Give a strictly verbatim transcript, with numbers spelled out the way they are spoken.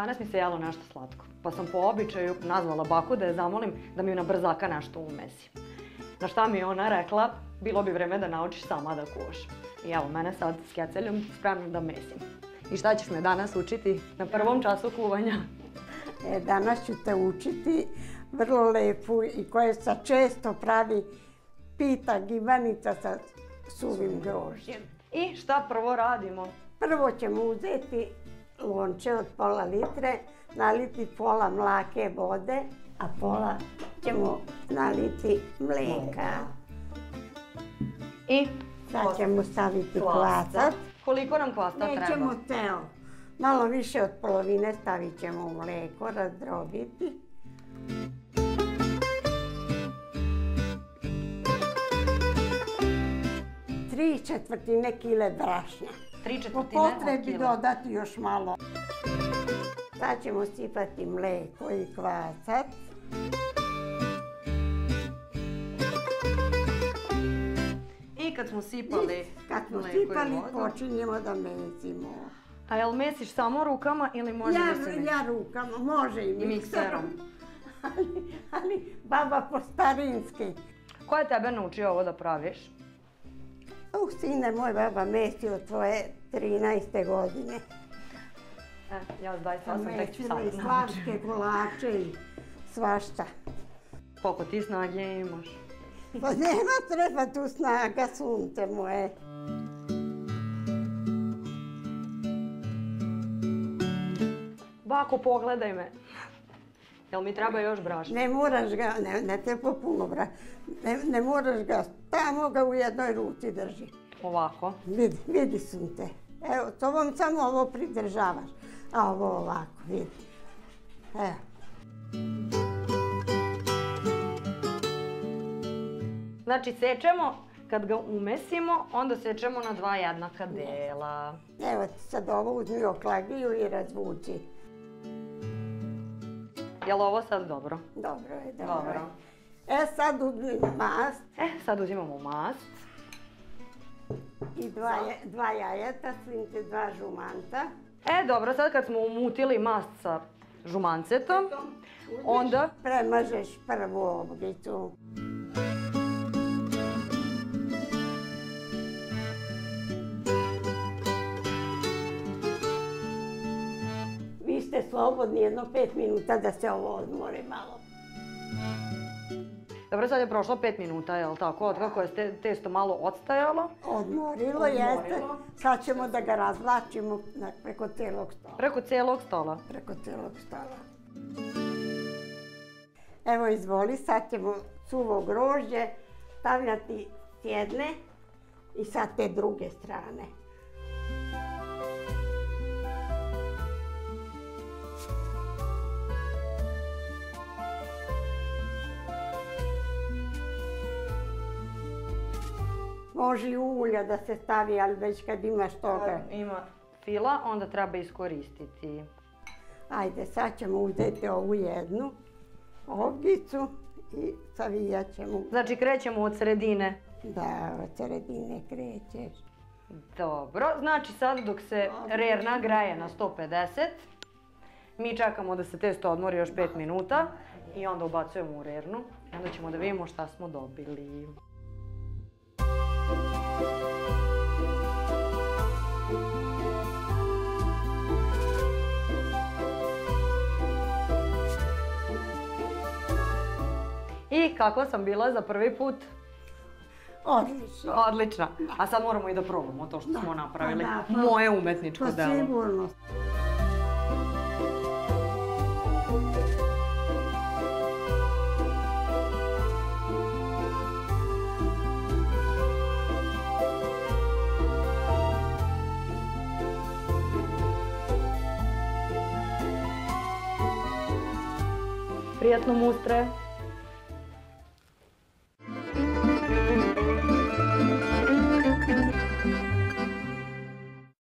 danas mi se jelo nešto slatko, pa sam po običaju nazvala baku da je zamolim da mi na brzaka nešto umesi. Na šta mi je ona rekla, bilo bi vreme da naučiš sama da kuvaš. I evo, mene sad s keceljom spremno da mesim. I šta ćeš me danas učiti na prvom času kuvanja? E, danas ću te učiti vrlo lepu i koja se često pravi pita gibanica sa suvim grožđem. I šta prvo radimo? Prvo ćemo uzeti lonče od pola litre, naliti pola mlake vode, a pola ćemo naliti mleka. I? Sad ćemo staviti kvasac. Koliko nam kvasta treba? Nećemo ceo. Malo više od polovine stavit ćemo u mleko, razdrobiti. Tri četvrtine kile brašna. Tri četvrtine od Po potrebi kile. dodati još malo. Sad ćemo sipati mleko i kvasac. I kad smo sipali Kad smo mleko i sipali, vodu. počinjemo da mesimo. A jel mesiš samo rukama ili može Ja, da se mesi? ja rukama, može i I mikserom. ali, ali baba po starinski. Ko je tebe naučio ovo da praviš? Uh, sine, moj baba mesi od tvoje trinaeste godine. E, ja zdaj sad sam tek Mesila sada i naučila. slatke kolače i svašta. Koliko ti snage imaš? Pa nema treba tu snaga, sunce moje. Bako, pogledaj me. Jel mi treba još brašna? Ne moraš ga, ne, ne treba puno bra, ne, ne moraš ga, tamo ga u jednoj ruci drži. Ovako. Vidi, vidi sunce. Evo, to vam samo ovo pridržavaš, a ovo ovako, vidi. Evo. Znači, sečemo, kad ga umesimo, onda sečemo na dva jednaka dela. Evo ti sad ovo uzmi oklagiju i razvuci. Jel ovo sad dobro? Dobro je, dobro. Dobro. E sad uzmi mast E, sad uzimamo mast. i dva, je- dva jajeta, svinite dva žumanta. E, dobro, sad kad smo umutili mast sa žumancetom, onda... Premažeš prvu oblicu. Vi ste slobodni jedno pet minuta da se ovo odmori malo. Dobro, sad je prošlo pet minuta, jel tako, od kako je ste- testo malo odstajalo. Odmorilo jeste. Sad ćemo da ga razvlačimo na- preko celog stola. Preko cijelog stola. Preko celog stola. Evo izvoli, sad ćemo suvo grožđe stavljati s jedne i sa te druge strane. Može i ulja da se stavi, ali već kad imaš toga. Ima fila, onda treba iskoristiti. Ajde, sad ćemo uzeti ovu jednu ovgicu i savijat ćemo. Znači, krećemo od sredine. Da, od sredine krećeš. Dobro, znači sad dok se rer nagreje na sto pedeset, mi čekamo da se testo odmori još pet minuta i onda ubacujemo u rernu i onda ćemo da vidimo šta smo dobili. I kako sam bila za prvi put? Odlično. Odlična. A sad moramo i da probamo to što smo napravili. Da, pa- Moje umetničko Pa delo. sigurno. Prijatno, mustre.